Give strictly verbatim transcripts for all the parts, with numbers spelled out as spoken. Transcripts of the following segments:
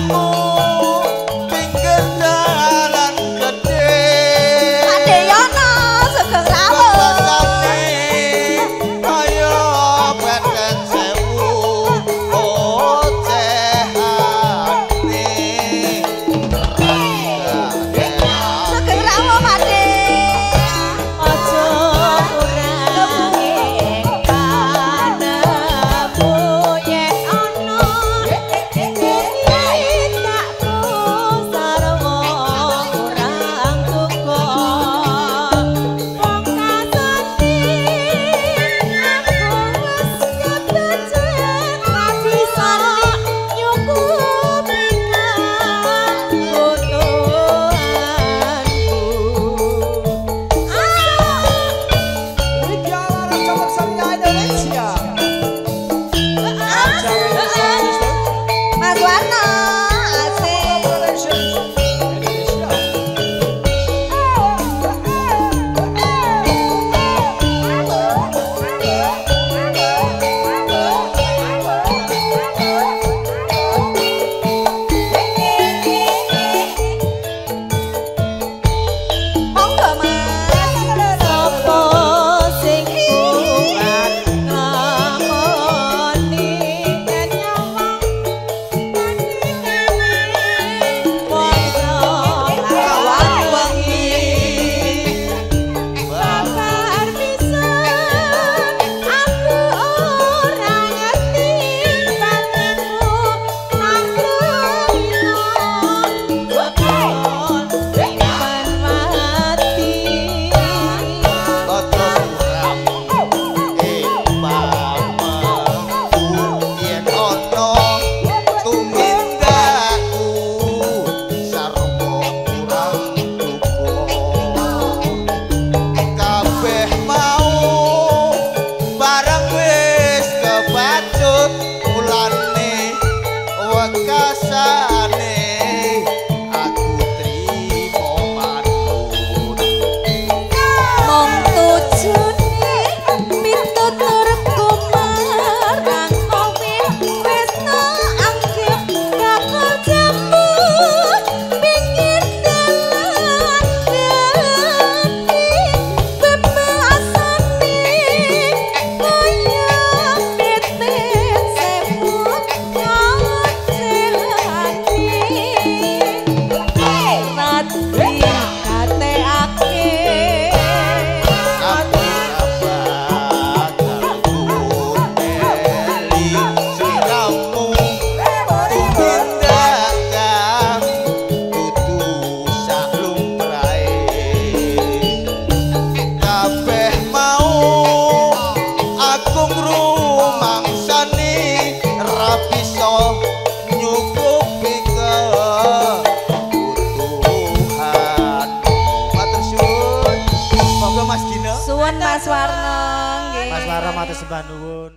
sembah nuwun.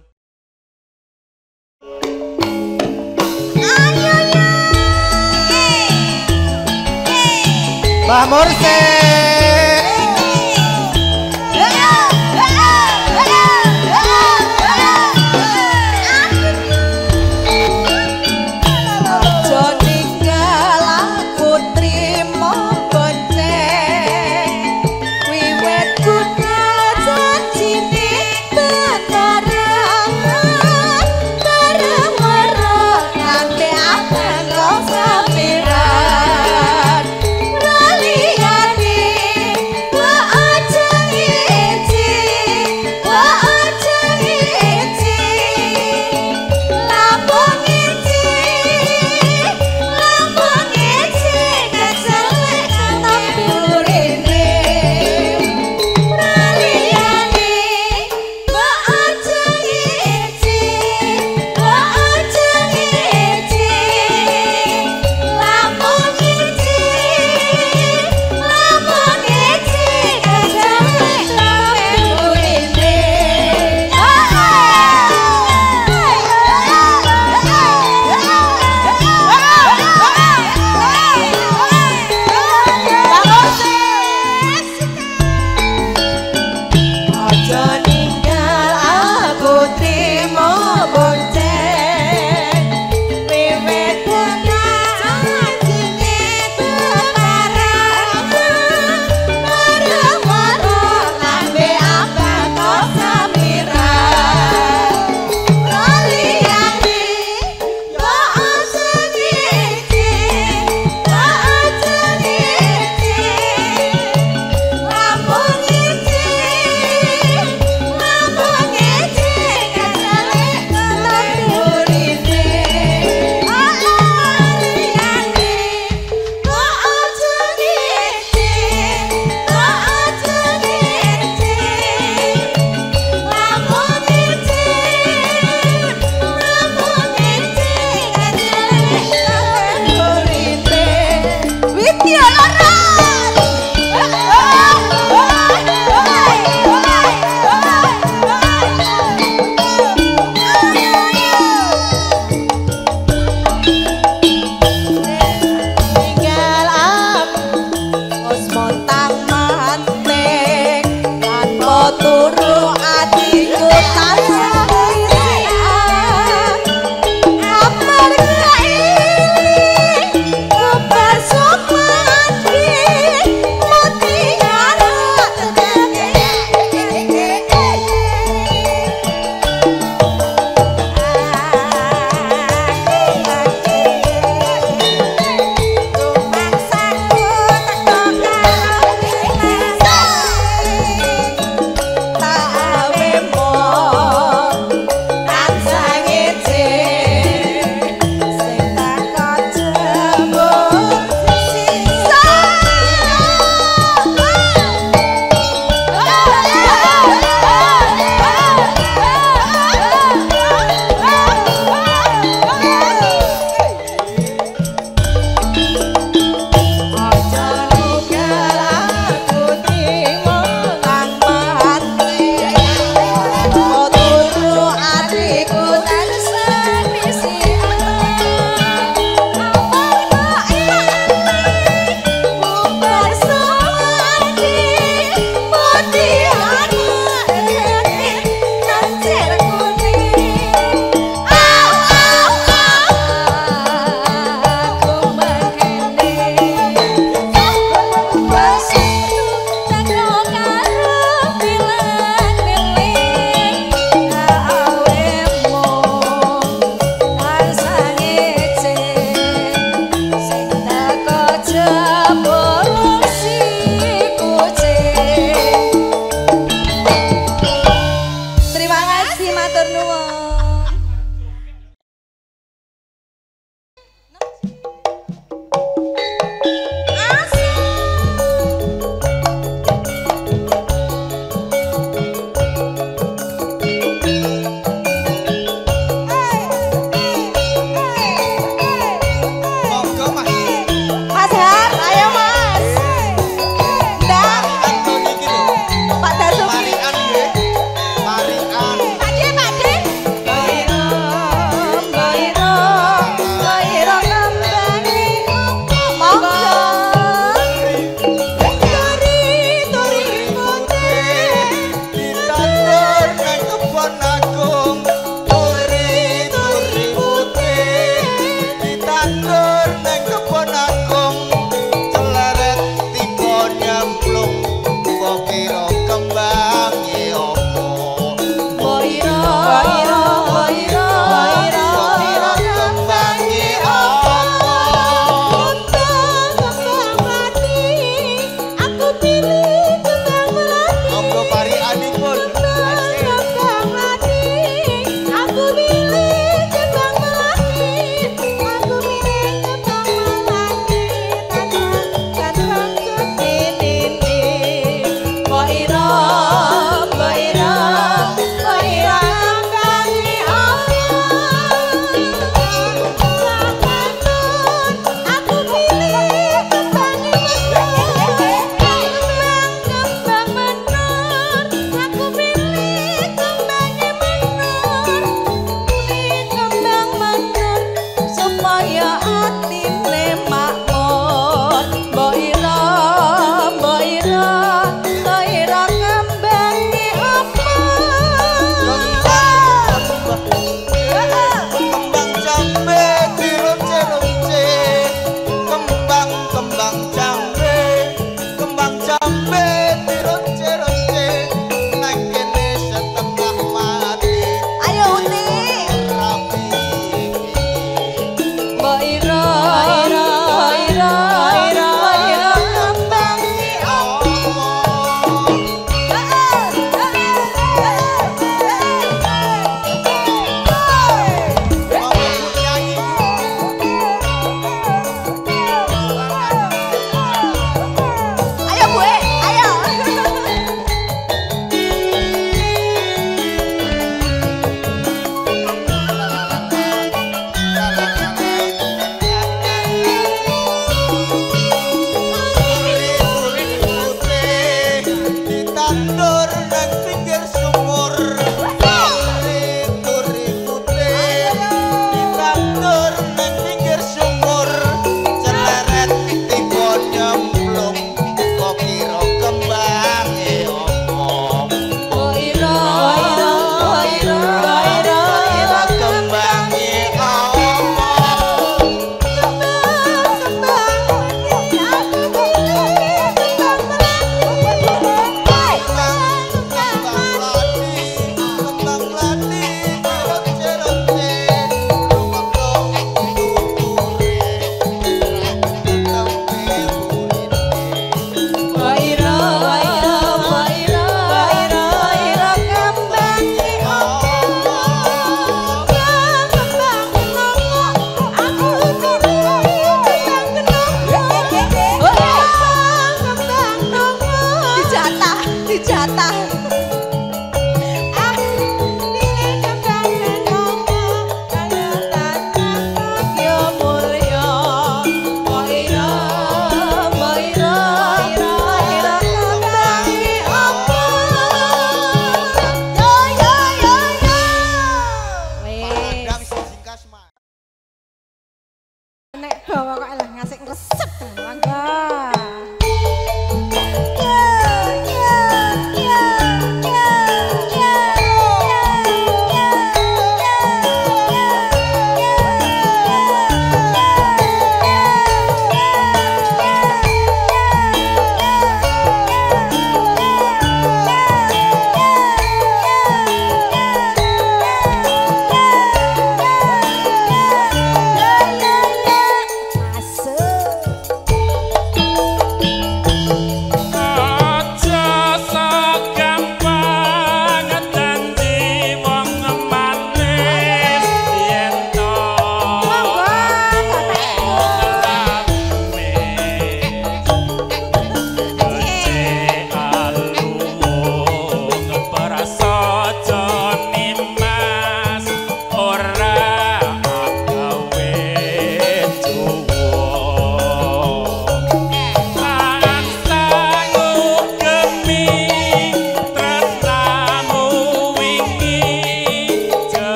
Mbah Mursyid. Raliani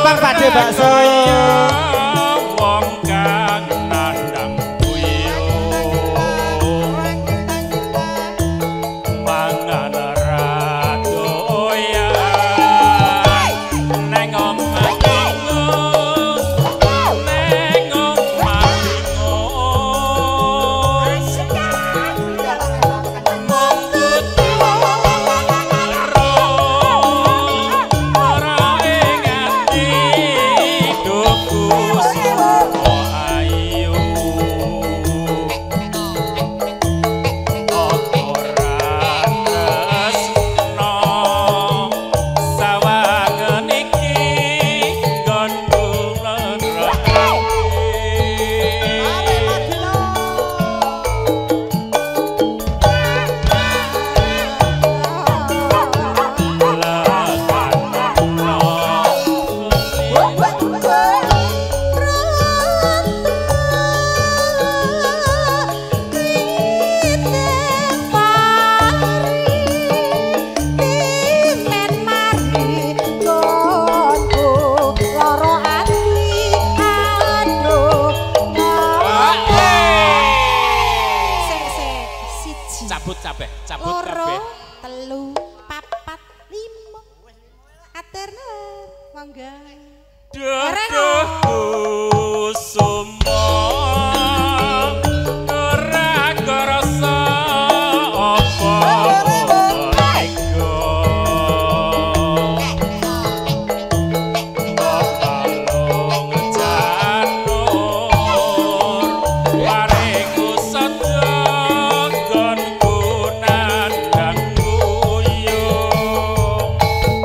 Gampang Pakde bakso. Wong kang nandang puyuh mangan ra doyan neng omah neng omah cabut cabeh, cabut kabeh. Telu, papat, lima. Aturna, monggo. Duh sumo ora kerasa apa ego balong janur paringku sedang gonku nandang buyung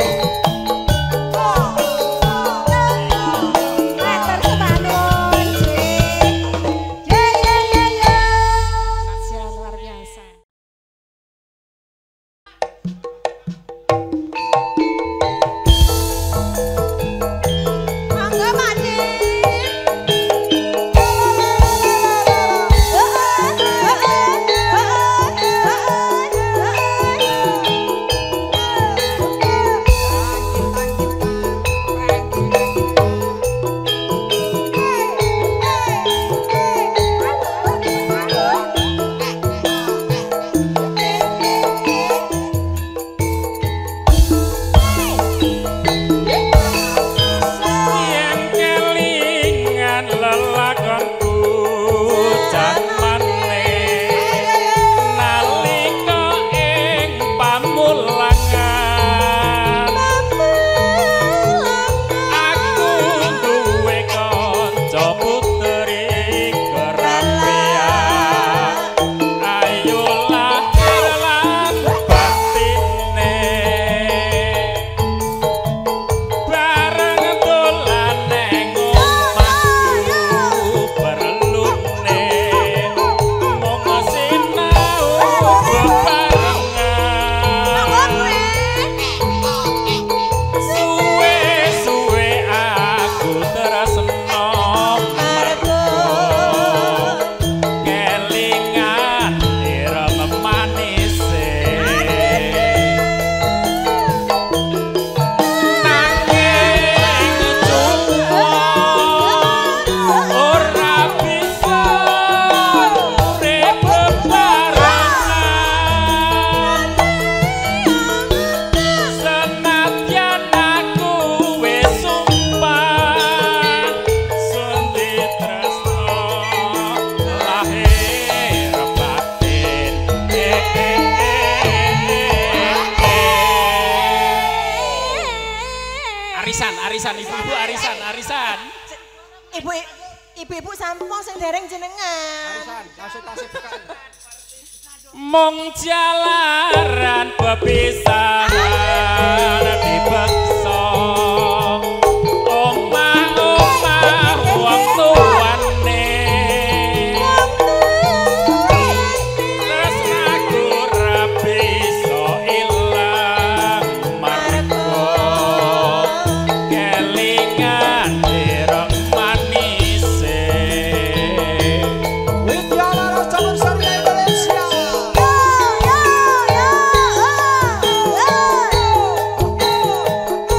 arisan ibu-ibu arisan arisan ibu ibu-ibu sampung sing dereng jenengan Arisan, kasih tasih bekal. mung jalaran pepisahan dibeksa omah-omah wong tuane terus aku ra bisa ilang margo kelingan ireng manise Widyara Jawa Sari Indonesia. yo yo yo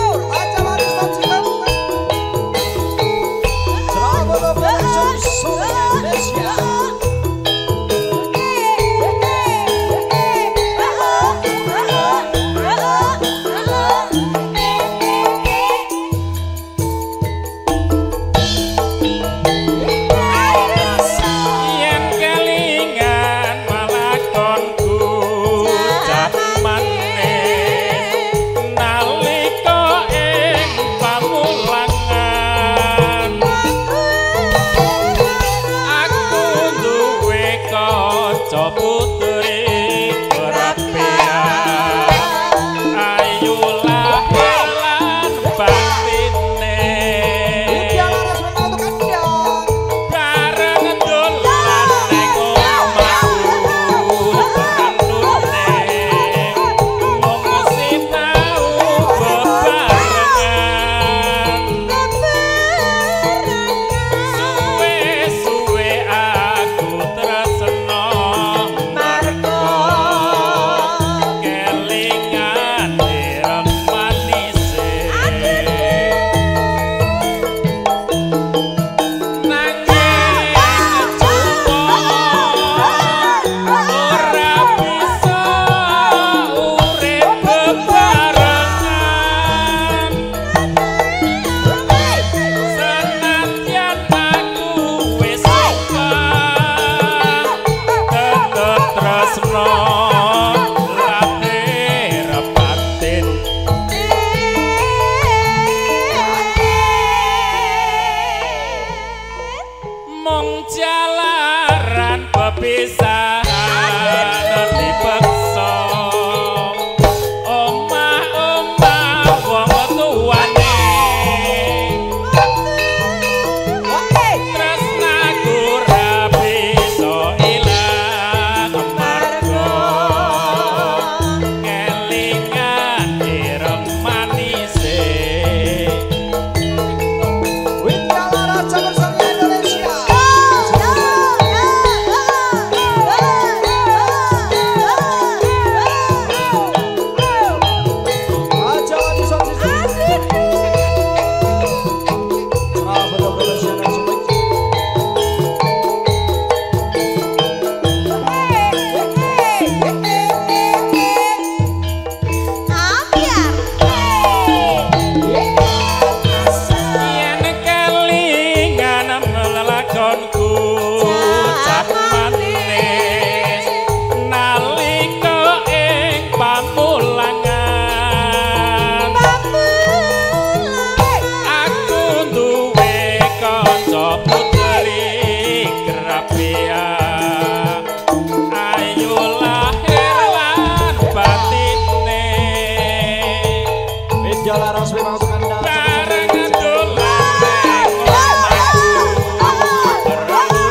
Bareng dolan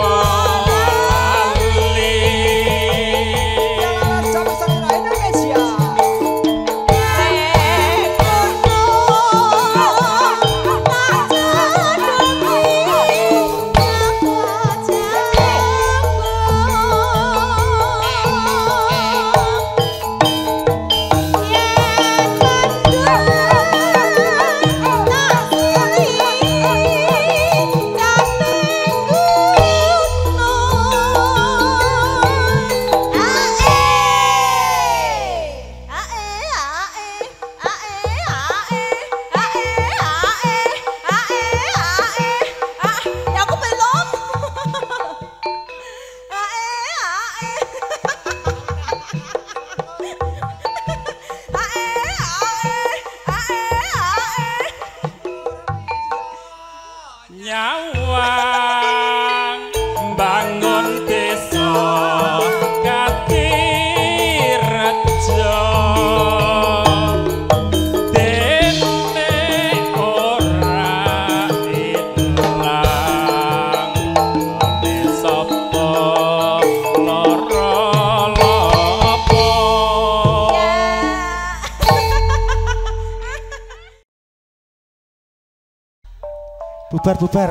Bubar-bubar.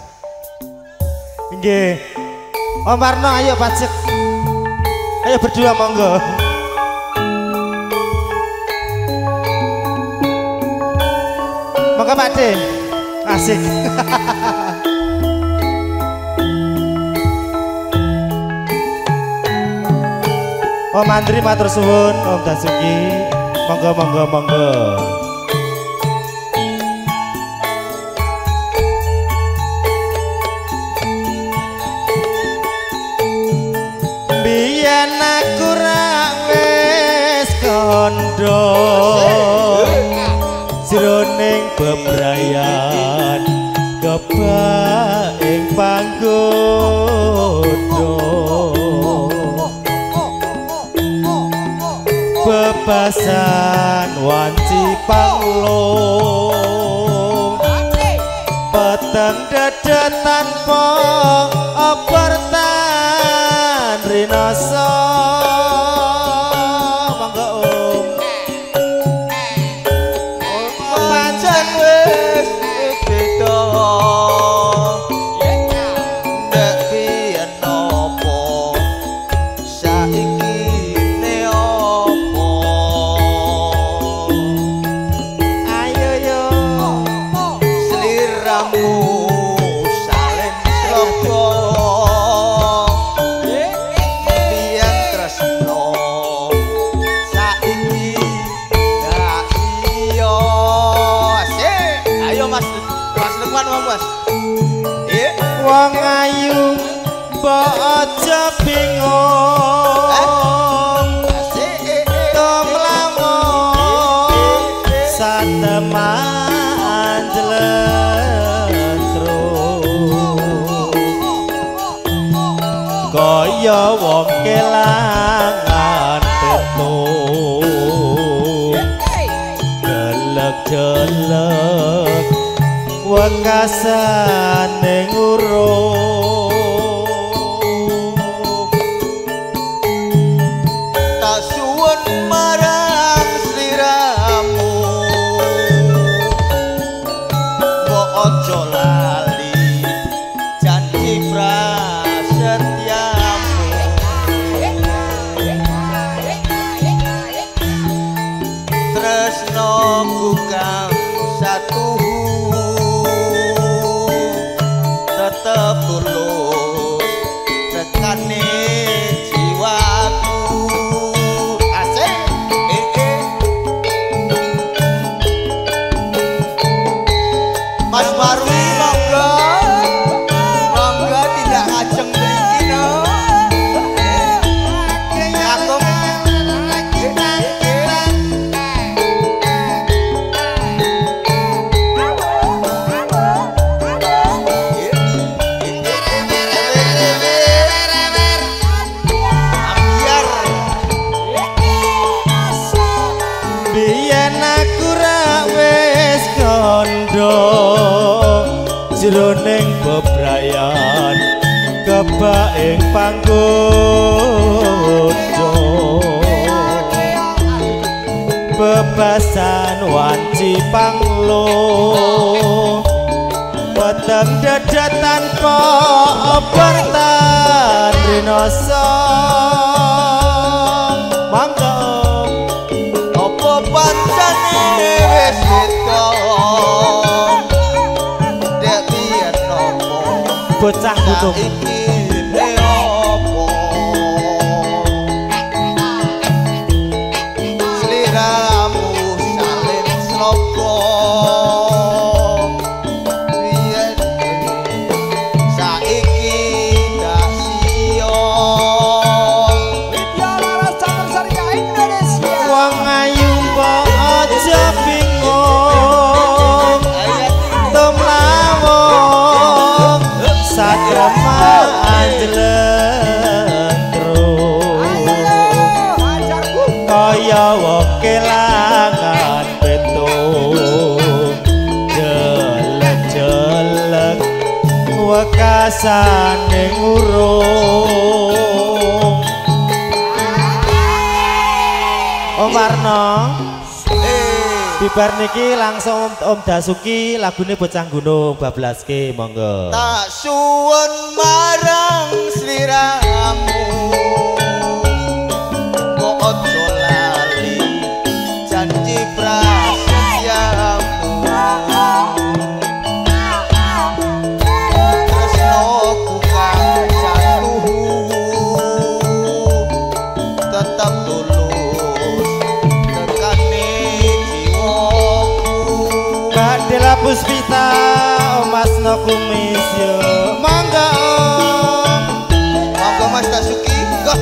Nggih. Om Warno ayo pacek. Ayo berdua monggo. Monggo Pak De. Asik. Om Andri matur suwun, Om Dasuki. Monggo monggo monggo. Biyen aku ra wis kandha jroning bebrayan kebak ing panggoda bebasan wanci panglung peteng dedet tanpa opertan rinoso monggo om pancen wis beda ndak piyen napa saiki ne opo ayo yo sliramu salen slopo wong ayu mbok aja bingung tom lamun sateman jlentro kaya wong kelangan tetung gelek-gelek wekasane ngurung tak suwun marang sliramu mbok aja lali janji prasetyamu tresnoku kang satu tetep tulus tekane jiwaku asik eh eh Mas Marwi monggo monggo tidak ngajeng mriki no aku jroning bebrayan kebak tiba ing panggoda bebasan wanci panglo peteng dadat tanpa bertan rinoso mangga Apa pancane wis beda Dek biyen nopo bocah kutung iki opo Sliramu salin slopo Biyen saiki dak sia Widya Laras Catur Sari Indonesia wong ayu mbok aja bingung tumlawong sagrama anjlentro kaya wong kelangan betung jelek-jelek wekasane ngurung Om Warno bibar niki langsung Om Dasuki lagune Bocah Gunung bablaske monggo tak suwun marang sliramu kok aja lali janji prasetyamu tresnoku kang jatuh tetap tulus tekane jiwaku Kadela Puspita Om Asno Kumis yo monggo Om monggo Mas Dasuki Gah.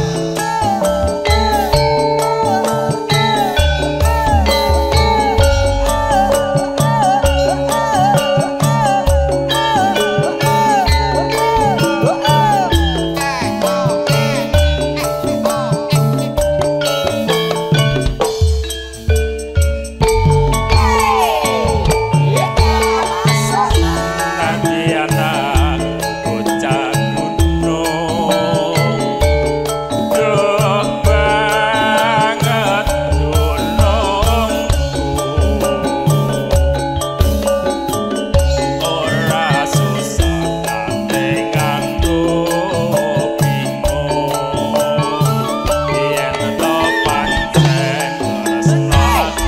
nanti anak bocah gunung duh banget gunungku ora susah nate nganggo bingung yen to pancen tresnaku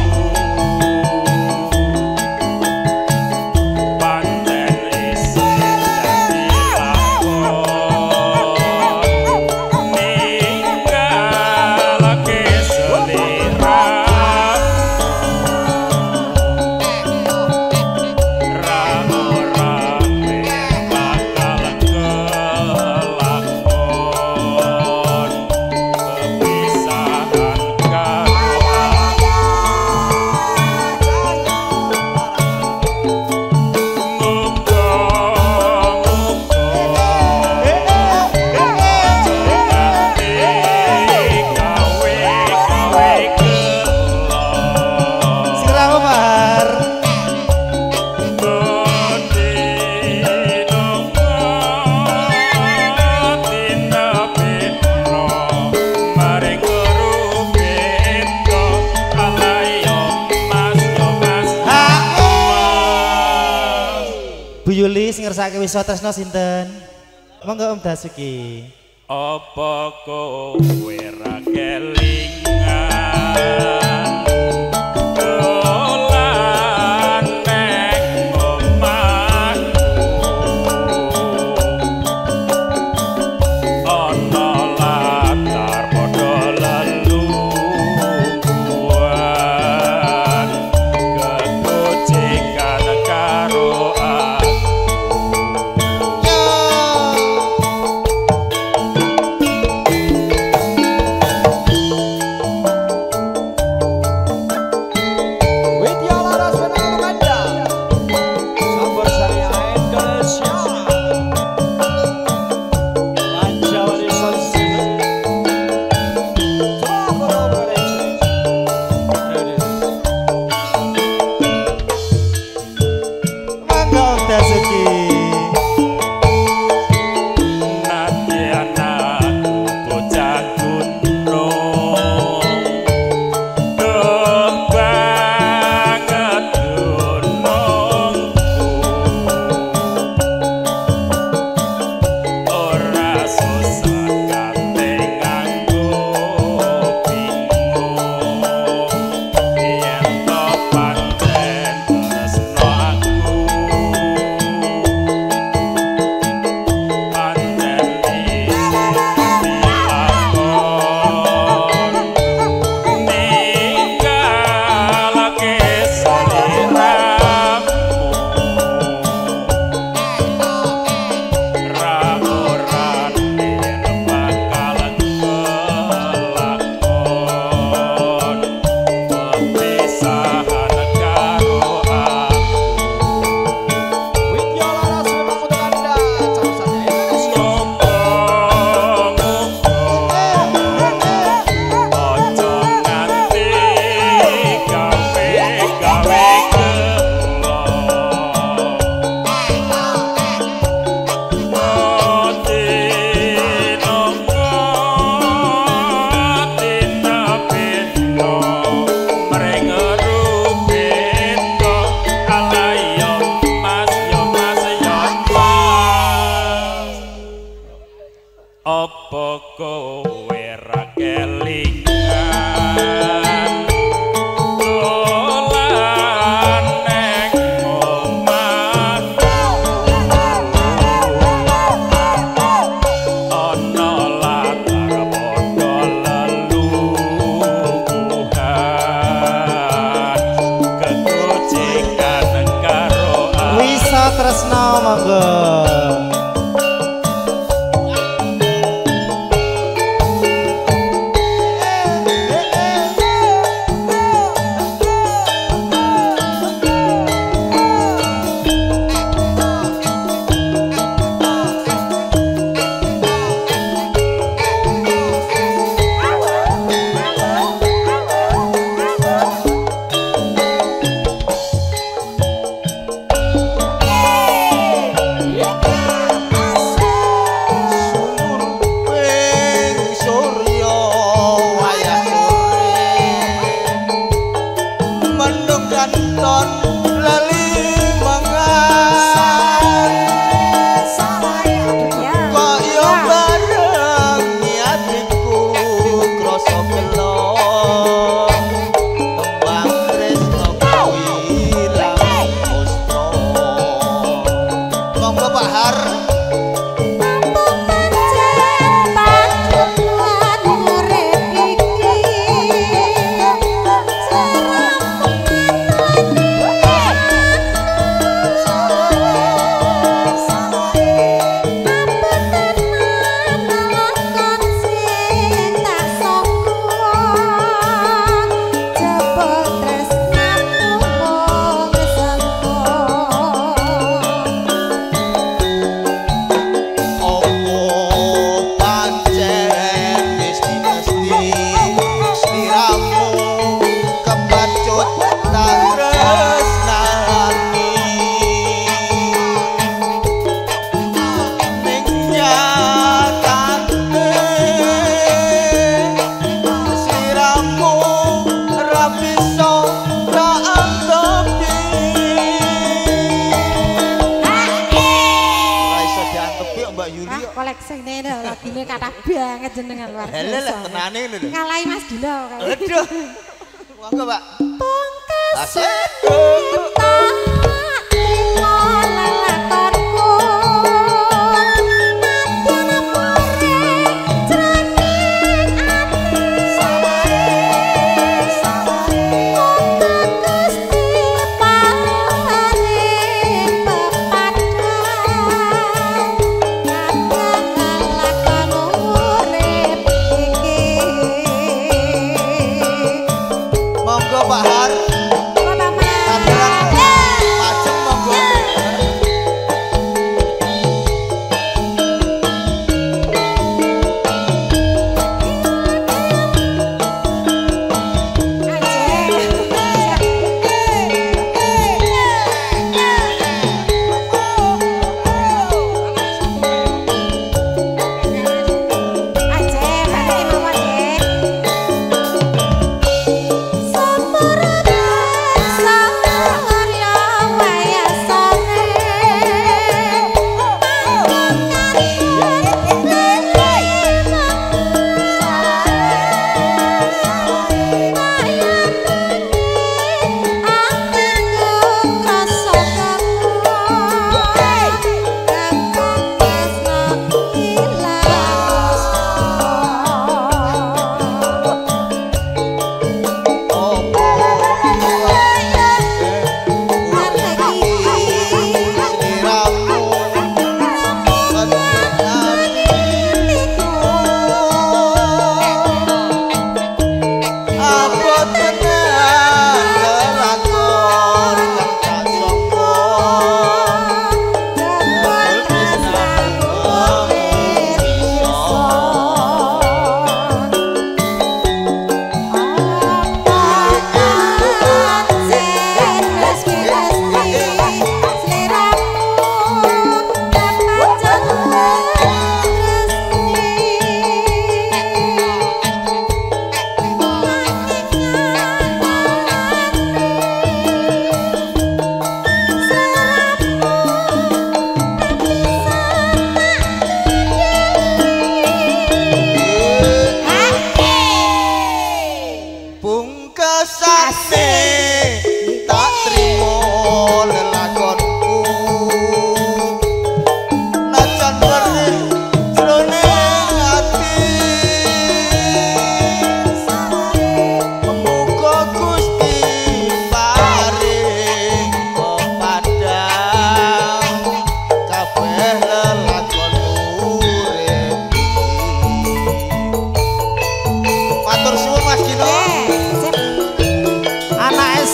Panten isih dadi lakon ninggalake selera ra ora bakal kelakon pepisahan karo Sira Umar Bu Yuli sing ngersake wis tresno sinten monggo Om Dasuki Apa kowe ra kelingan dolan neng omahku ana latar padha lelungguhan kegojekan karo aku apa kowe ra kelingan dolan neng omahku ana latar padha lelungguhan kegojekan karo Wisa tresno monggo. koleksine lagune kathah banget jenengan luar biasa. Hele lek tenane lho. Ngalahi Mas Gila kae. Aduh. Monggo, Pak. Asik. Monggo Pak Har. Monggo Pak.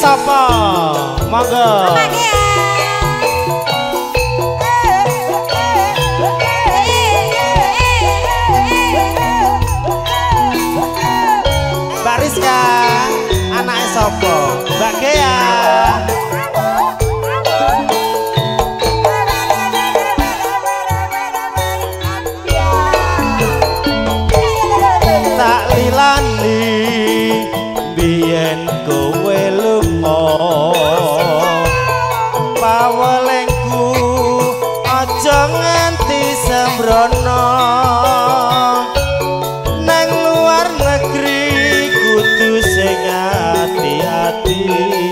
sapa? Monggo. Mbak Rizka, anaknya sapa? Mbak Gea. Tak lilani biyen kowe lunga pawelengku aja nganti sembrono nang luar negeri kudu sing ati-ati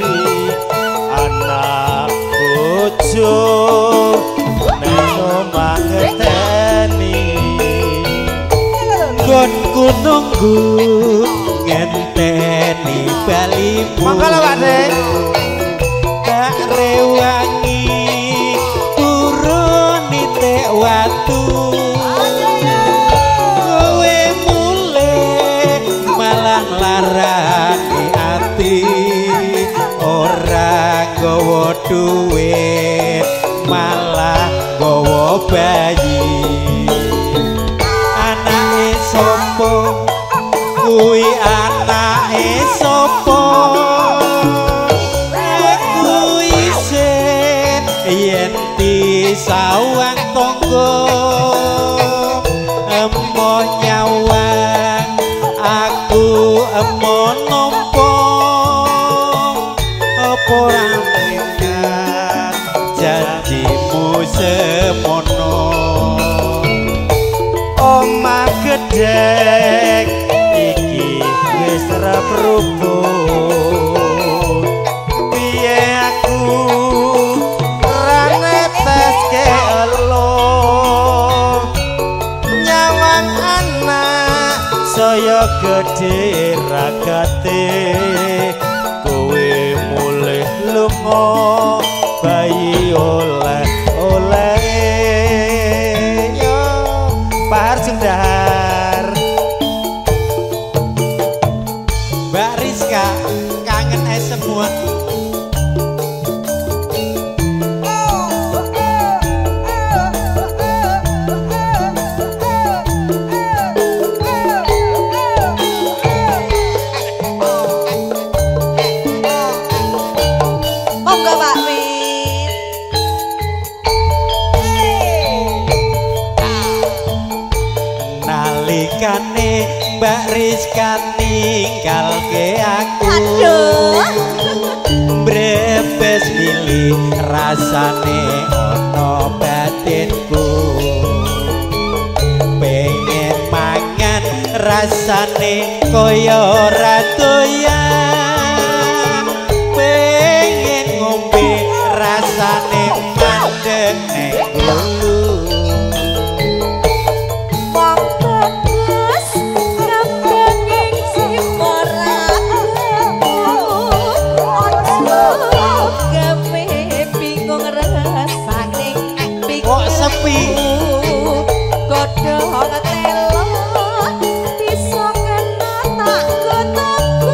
anak bojo nang omah ngeteni gonku nunggu ngenteni balimu monggo Pak Dek tak rewangi turun nitik watu kowe mulai malah larani ati ora gowo duit malah gowo bayi anake sapa kuwi anake sapa kuwi sen yen disawang tangga emoh nyawang aku emoh nampa apa ora mengat janjimu semono omah gedhek iki wis reprubung piye aku ra neteske elo nyawang anak saya gedhe ragate kowe mulih lunga bayi oleh oleh yo Pak Harjundar Mbak Rizka kangen ae semua Monggo Pak Win. nalikane Mbak Rizka ninggalke aku Aduh. brebes milih rasane ono batinku pengen mangan rasane koyo ora doyan pengen ngombe rasane mandeg nek lulu kok sepi godhong telo bisa kena tak gotoku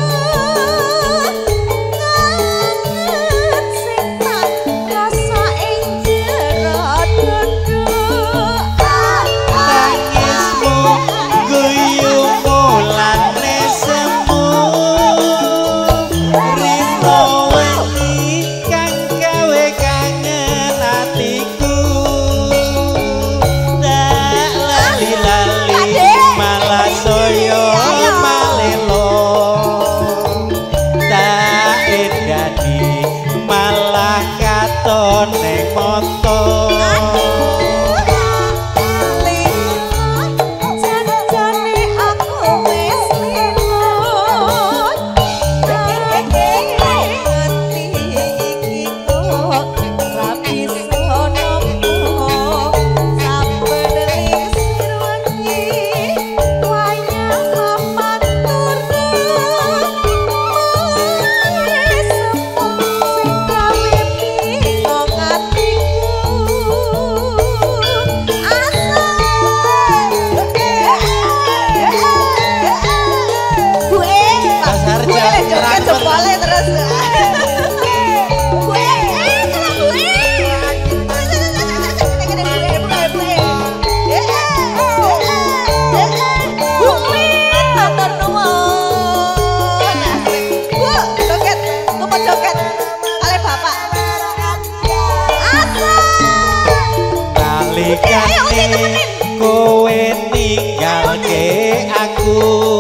aku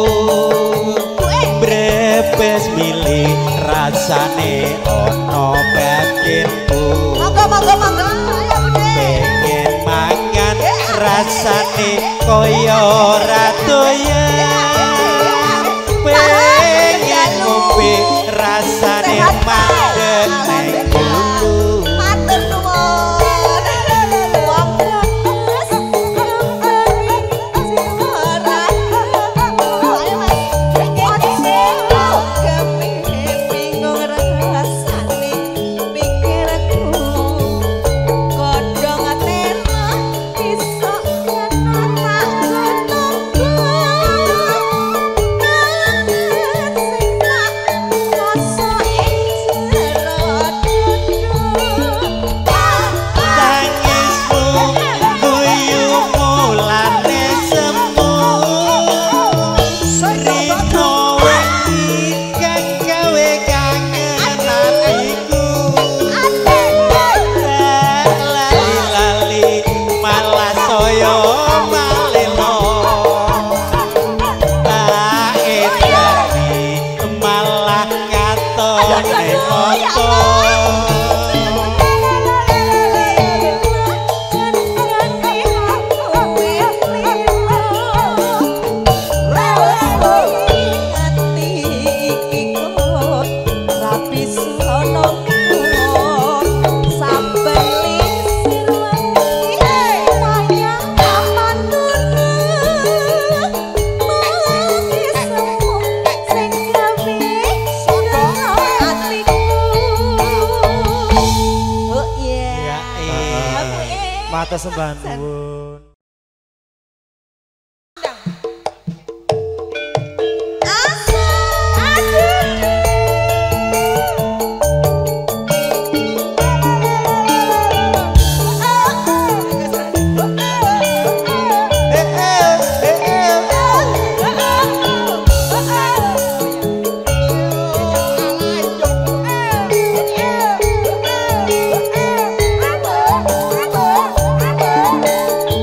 brebes milih rasane ono batinku Monggo monggo monggo ya Bude. pengen mangan rasane koyo ratoyan pengen ngombe rasane mandeg neng dulu Matur nuwun. Wong brebes bingung rasane pikirku kodhong atena iso tangismu guyumu lane semu rino wengi kang gawe kangenan iku lali-lali malah saya malelo tak edani malah katone moto Matur sembah nuwun. Thank you.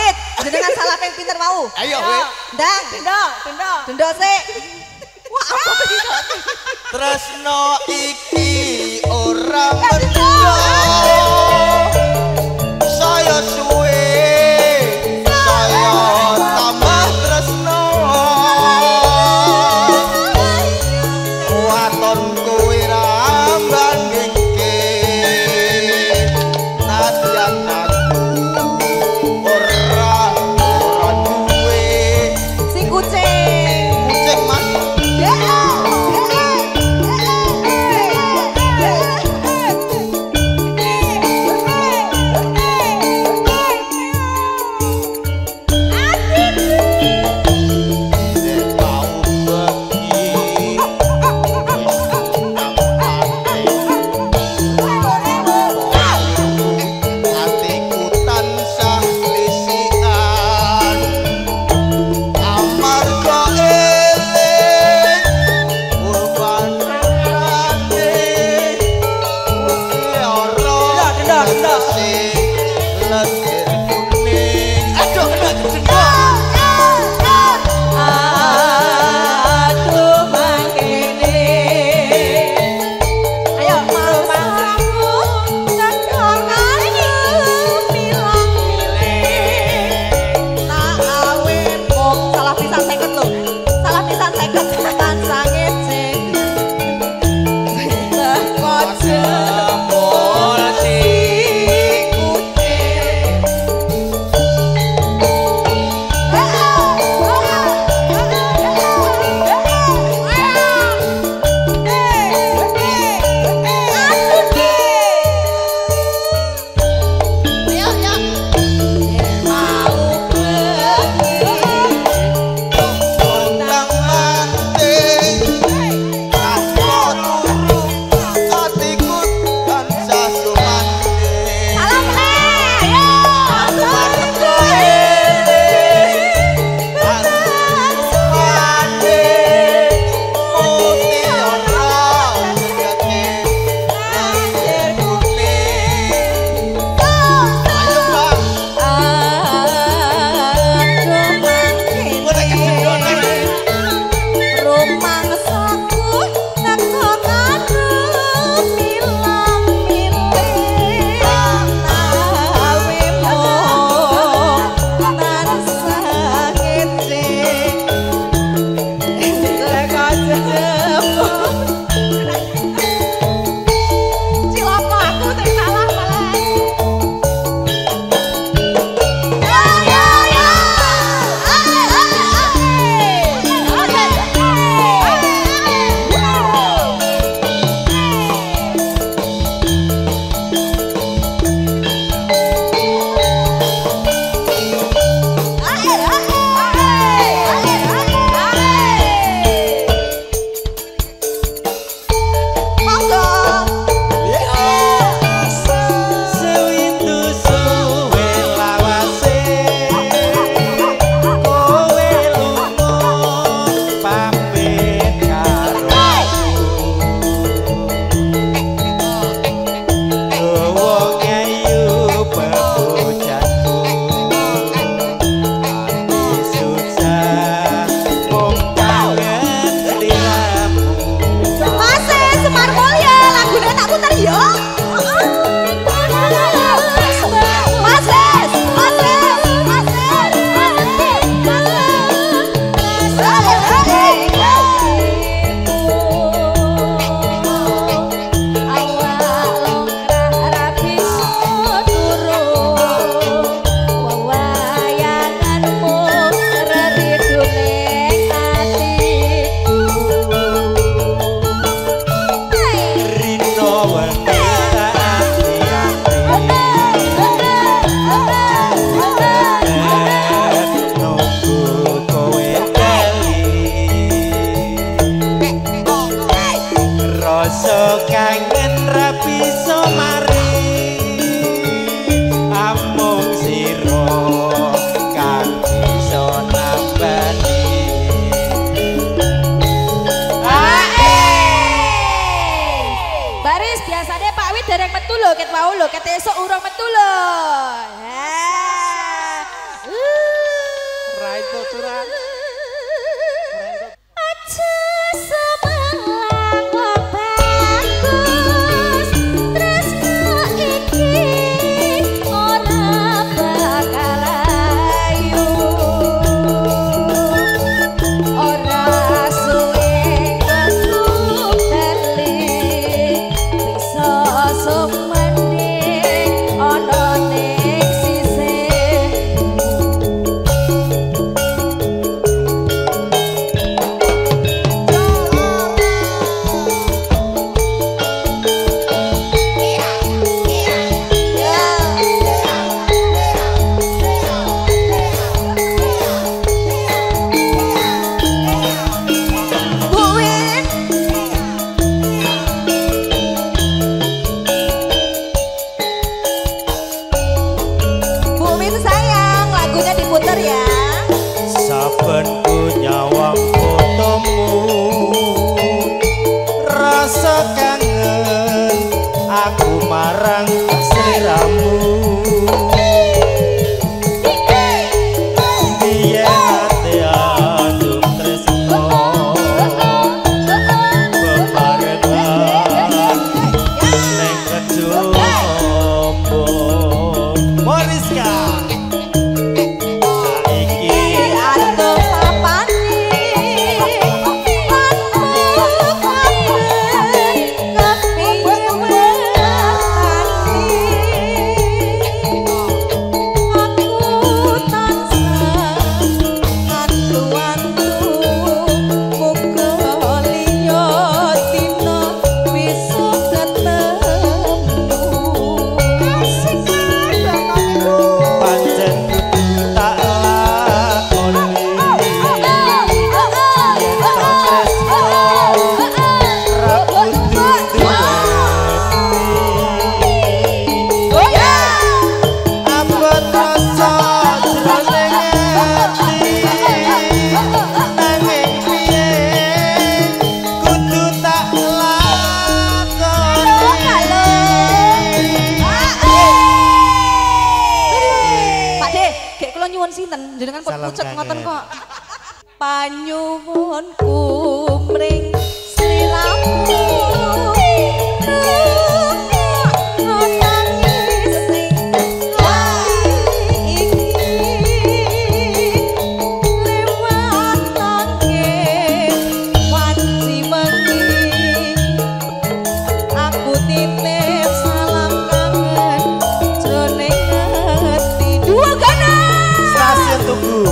pamit. Jenengan salah ping pinter mau. Ayo we. Ndang, Dendo, dendo. dendo sik. Wah, apa iki? Tresno iki ora Eh, mendo. Saya suwe. Saya tambah tresno. Waton kuwi ra bandingke. Nadyan aku ora ora duwe Sing kucing. kucing mas. tuturan. Aja sebelang wong bagus, tresno iki ora bakal ayu. Ora suwe kesuk balik, bisa sumending ana ning sisih. Bu Win sayang, lagunya diputer ya. Saben ku nyawang fotomu, rasa kangen aku marang sliramu. Biyen ate aduk tresno, bebarengan ning kedua ombong. Moriska saiki Aduh papane pancen kudu tak lakoni yen tak tresno ra kudu duweni abot rasa jroning ati nanging piye kudu tak lakoni. Pak De, gek kula nyuwun sinten jenengan kok Salam pucet ngoten kangen. kok. Panyuwunku mring sliramu. Rungokno nangis sing iki. Lewat nangke wanci wengi. Aku titip salam kangen jroning ati. Dua gana. Stasiun Tugu.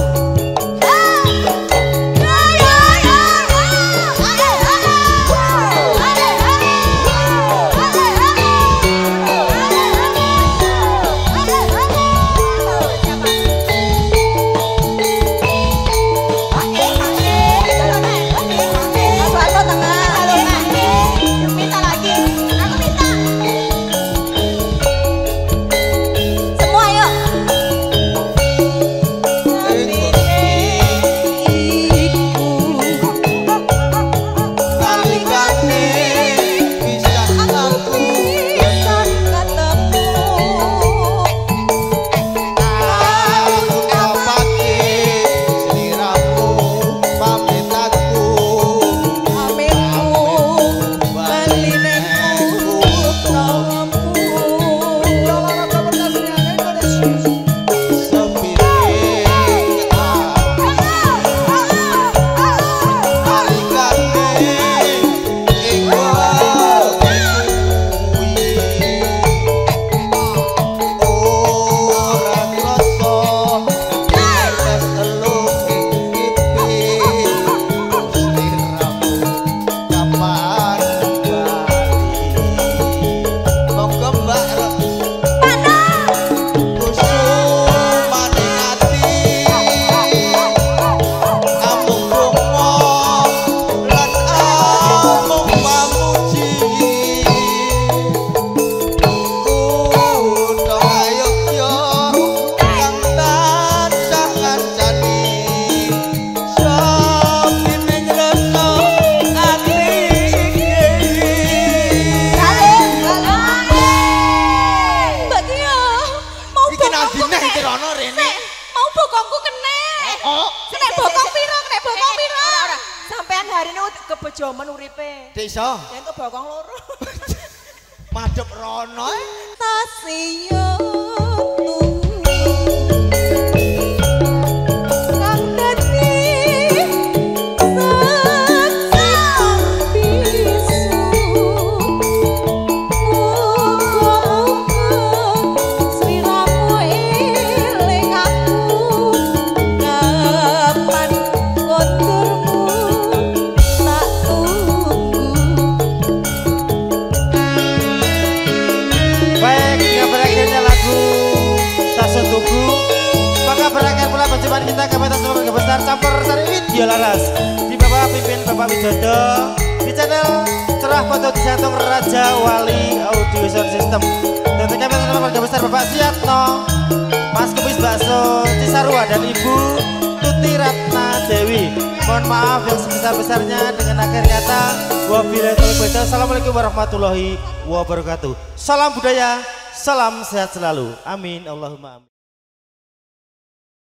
Semua yuk. Nalikane bisa aku aku ngapake sliramu pamit aku Mau bokongku kena. Oh. hari ini kebejomen uripe. Desa. Yang ke bokong loro. Madhep rono. Tasiyo perjumpaan kita ke pentas keluarga besar campur sari video laras di bawah pimpin Bapak Widodo di channel Cerah Foto Disantung Raja Wali Audio Sound System dan ke pentas keluarga besar Bapak Siatno Mas Kepis Bakso Cisarua dan Ibu Tuti Ratna Dewi. Mohon maaf yang sebesar-besarnya dengan akhir kata wabillahi taufiq wal hidayah. Assalamualaikum warahmatullahi wabarakatuh. Salam budaya, salam sehat selalu. Amin Allahumma amin.